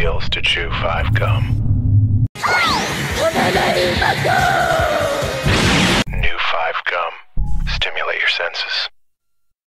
feels to chew 5 gum. New 5 gum. Stimulate your senses.